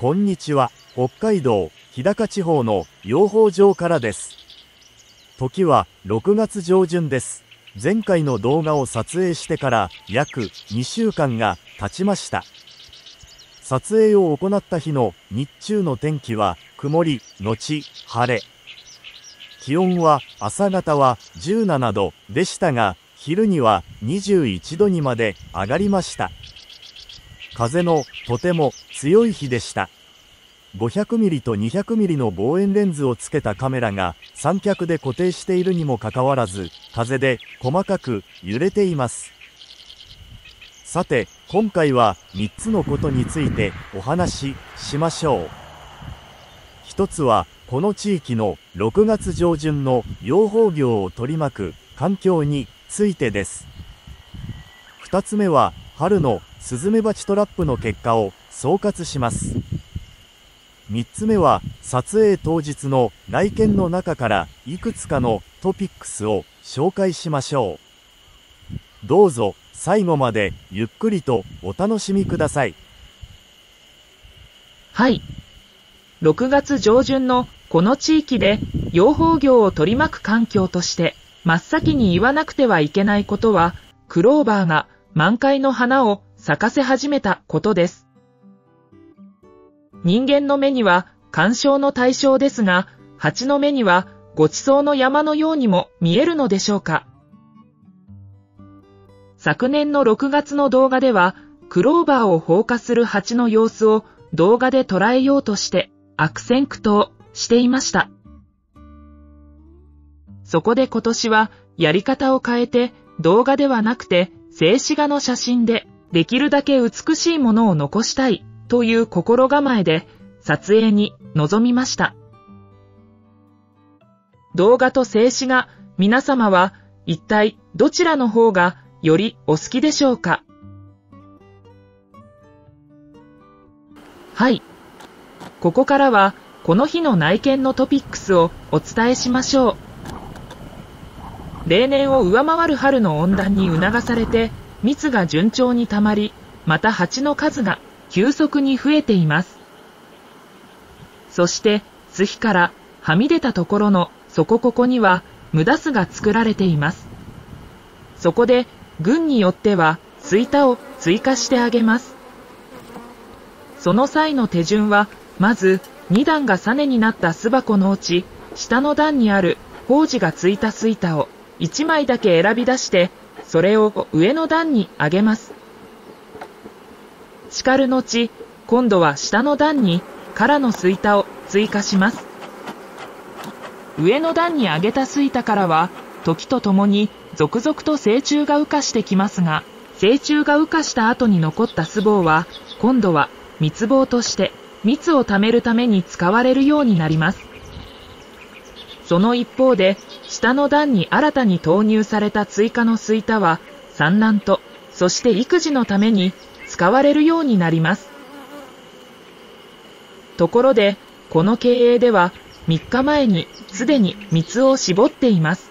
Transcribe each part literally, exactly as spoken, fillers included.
こんにちは。北海道日高地方の養蜂場からです。時はろくがつ上旬です。前回の動画を撮影してから約にしゅうかんが経ちました。撮影を行った日の日中の天気は曇りのち晴れ。気温は朝方はじゅうななどでしたが、昼にはにじゅういちどにまで上がりました。風のとても強い日でした。ごひゃくミリとにひゃくミリの望遠レンズをつけたカメラが三脚で固定しているにもかかわらず、風で細かく揺れています。さて、今回はみっつのことについてお話ししましょう。ひとつは、この地域のろくがつ上旬の養蜂業を取り巻く環境についてです。ふたつめは、春のスズメバチトラップの結果を総括します。みっつめは、撮影当日の内見の中からいくつかのトピックスを紹介しましょう。どうぞ最後までゆっくりとお楽しみください。 はい。ろくがつ上旬のこの地域で養蜂業を取り巻く環境として真っ先に言わなくてはいけないことは、クローバーが満開の花を咲かせ始めたことです。人間の目には鑑賞の対象ですが、蜂の目にはごちそうの山のようにも見えるのでしょうか。昨年のろくがつの動画では、クローバーを放火する蜂の様子を動画で捉えようとして悪戦苦闘していました。そこで今年はやり方を変えて、動画ではなくて静止画の写真でできるだけ美しいものを残したいという心構えで撮影に臨みました。動画と静止画、皆様は一体どちらの方がよりお好きでしょうか。はい。ここからはこの日の内見のトピックスをお伝えしましょう。例年を上回る春の温暖に促されて蜜が順調にたまり、また蜂の数が急速に増えています。そして巣碑からはみ出たところのそこここには無駄巣が作られています。そこで群によっては巣板を追加してあげます。その際の手順は、まずに段がサネになった巣箱のうち、下の段にある胞子がついた巣板をいちまいだけ選び出して、それを上の段に上げます。しかる後、今度は下の段に空の巣板を追加します。上の段に上げた巣板からは、時とともに続々と成虫が羽化してきますが、成虫が羽化した後に残った巣房は、今度は蜜房として蜜を貯めるために使われるようになります。その一方で、下の段に新たに投入された追加の巣板は、産卵と、そして育児のために使われるようになります。ところで、この経営ではみっかまえにすでに蜜を絞っています。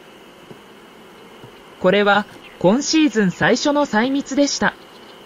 これは今シーズン最初の採蜜でした。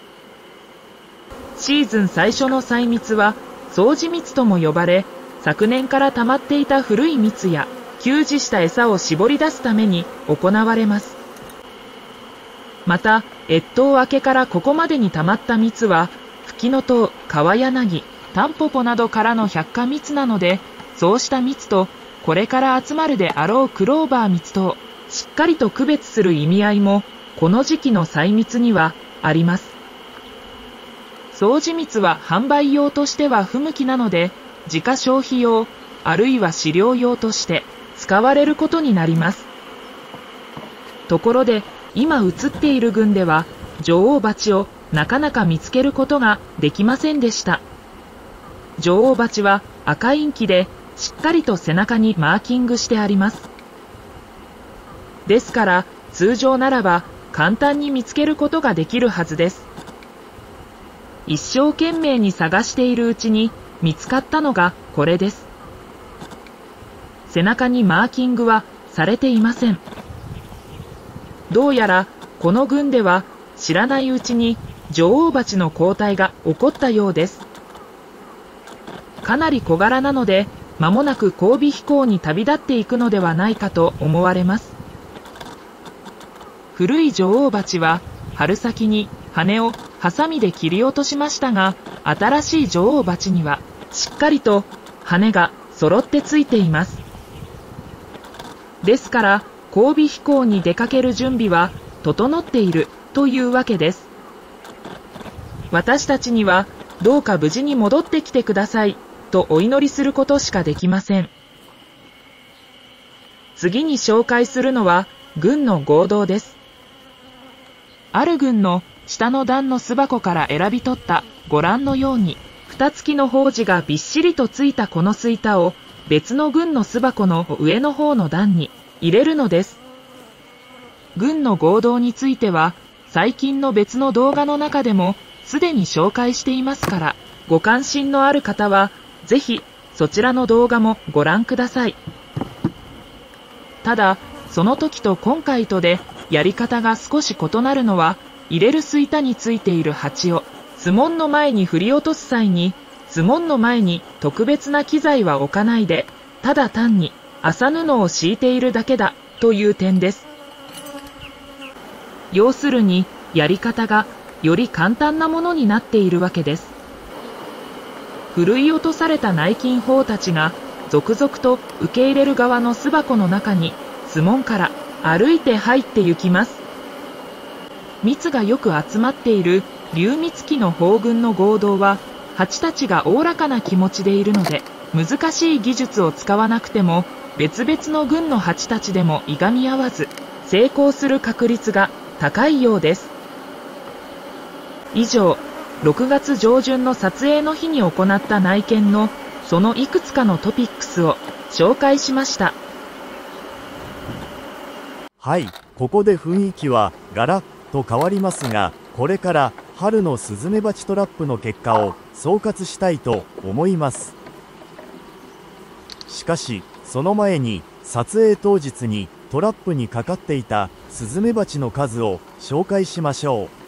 シーズン最初の採蜜は掃除蜜とも呼ばれ、昨年から溜まっていた古い蜜や給仕した餌を絞り出すために行われます。また、越冬明けからここまでに溜まった蜜は、フキノトウ、カワヤナギ、タンポポなどからの百花蜜なので、そうした蜜と、これから集まるであろうクローバー蜜と、しっかりと区別する意味合いも、この時期の採蜜にはあります。掃除蜜は販売用としては不向きなので、自家消費用、あるいは飼料用として使われることになります。ところで、今映っている群では、女王蜂をなかなか見つけることができませんでした。女王蜂は赤インキでしっかりと背中にマーキングしてあります。ですから、通常ならば簡単に見つけることができるはずです。一生懸命に探しているうちに見つかったのがこれです。背中にマーキングはされていません。どうやらこの群では知らないうちに女王蜂の交代が起こったようです。 かなり小柄なので、間もなく交尾飛行に旅立っていくのではないかと思われます。古い女王蜂は春先に羽をハサミで切り落としましたが、新しい女王蜂にはしっかりと羽が揃ってついています。ですから交尾飛行に出かける準備は整っているというわけです。私たちにはどうか無事に戻ってきてくださいとお祈りすることしかできません。次に紹介するのは軍の合同です。ある軍の下の段の巣箱から選び取ったご覧のように蓋付きの宝珠がびっしりとついたこの巣板を別の軍の巣箱の上の方の段に入れるのです。軍の合同については最近の別の動画の中でもすでに紹介していますから、ご関心のある方はぜひそちらの動画もご覧ください。ただその時と今回とでやり方が少し異なるのは、入れる巣板についている蜂を巣門の前に振り落とす際に、巣門の前に特別な機材は置かないで、ただ単に麻布を敷いているだけだという点です。要するにやり方がより簡単なものになっているわけです。ふるい落とされた内勤胞たちが続々と受け入れる側の巣箱の中に巣門から歩いて入って行きます。蜜がよく集まっている竜蜜期の胞群の合同は、蜂たちがおおらかな気持ちでいるので、難しい技術を使わなくても、別々の群の蜂たちでもいがみ合わず、成功する確率が高いようです。以上、ろくがつ上旬の撮影の日に行った内見の、そのいくつかのトピックスを紹介しました。 はい、ここで雰囲気はガラッと変わりますが、これから春のスズメバチトラップの結果を総括したいと思います。しかしその前に撮影当日にトラップにかかっていたスズメバチの数を紹介しましょう。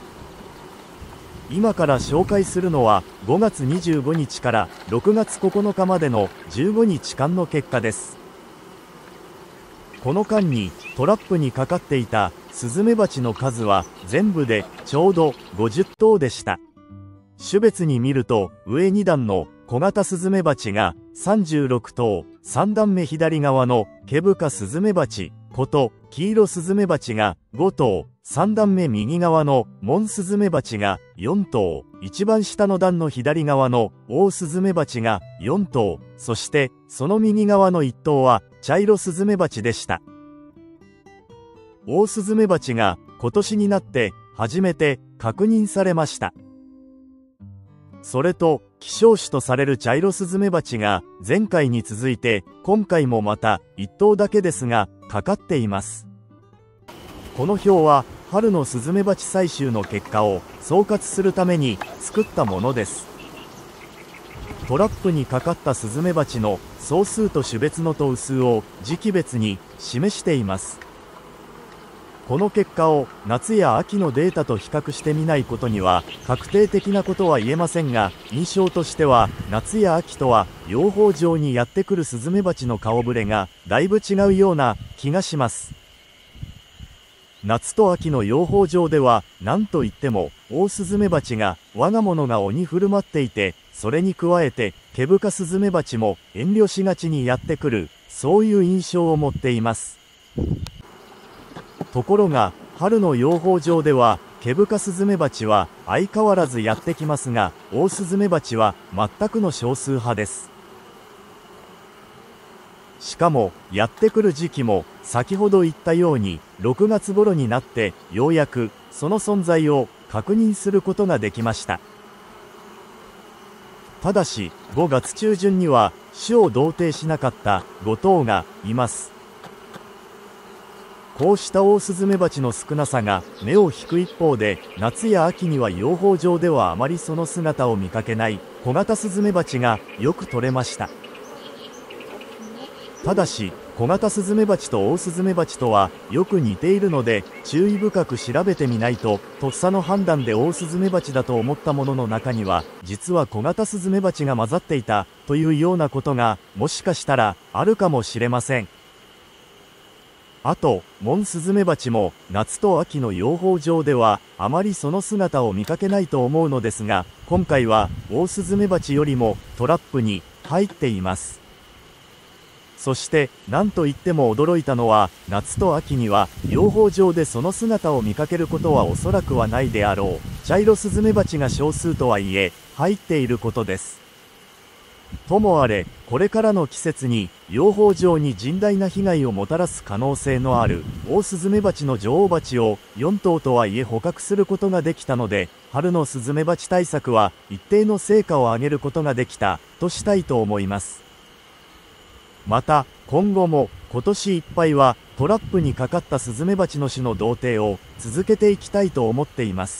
今から紹介するのはごがつにじゅうごにちからろくがつここのかまでのじゅうごにちかんの結果です。この間にトラップにかかっていたスズメバチの数は全部でちょうどごじゅっとうでした。種別に見ると上に段の小型スズメバチがさんじゅうろくとう、さん段目左側の毛深スズメバチこと黄色スズメバチがごとう、さん段目右側のモンスズメバチがよんとう、一番下の段の左側のオオスズメバチがよんとう、そしてその右側のいっとうは茶色スズメバチでした。オオスズメバチが今年になって初めて確認されました。それと希少種とされる茶色スズメバチが前回に続いて今回もまたいっとうだけですがかかっています。この表は春のスズメバチ採集の結果を総括するために作ったものです。トラップにかかったスズメバチの総数と種別の頭数を時期別に示しています。この結果を夏や秋のデータと比較してみないことには確定的なことは言えませんが、印象としては夏や秋とは養蜂場にやってくるスズメバチの顔ぶれがだいぶ違うような気がします。夏と秋の養蜂場では何といってもオオスズメバチが我が物顔に振る舞っていて、それに加えて毛深スズメバチも遠慮しがちにやってくる、そういう印象を持っています。ところが春の養蜂場では毛深スズメバチは相変わらずやってきますが、オオスズメバチは全くの少数派です。しかもやってくる時期も先ほど言ったようにろくがつ頃になってようやくその存在を確認することができました。ただしごがつちゅうじゅんには種を同定しなかったごとうがいます。こうしたオオスズメバチの少なさが目を引く一方で、夏や秋には養蜂場ではあまりその姿を見かけない小型スズメバチがよく取れました。ただし小型スズメバチとオオスズメバチとはよく似ているので注意深く調べてみないと、とっさの判断でオオスズメバチだと思ったものの中には実は小型スズメバチが混ざっていたというようなことがもしかしたらあるかもしれません。あとモンスズメバチも夏と秋の養蜂場ではあまりその姿を見かけないと思うのですが、今回はオオスズメバチよりもトラップに入っています。そして何といっても驚いたのは、夏と秋には養蜂場でその姿を見かけることはおそらくはないであろう茶色スズメバチが少数とはいえ入っていることです。ともあれ、これからの季節に養蜂場に甚大な被害をもたらす可能性のあるオオスズメバチの女王蜂をよんとうとはいえ捕獲することができたので、春のスズメバチ対策は一定の成果を上げることができたとしたいと思います。また今後も今年いっぱいはトラップにかかったスズメバチの種の同定を続けていきたいと思っています。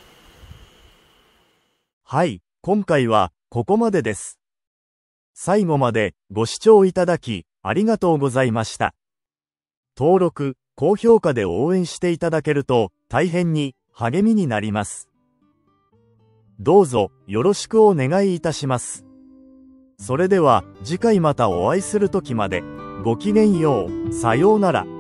はい、今回はここまでです。最後までご視聴いただきありがとうございました。登録、高評価で応援していただけると大変に励みになります。どうぞよろしくお願いいたします。それでは次回またお会いする時までごきげんよう。さようなら。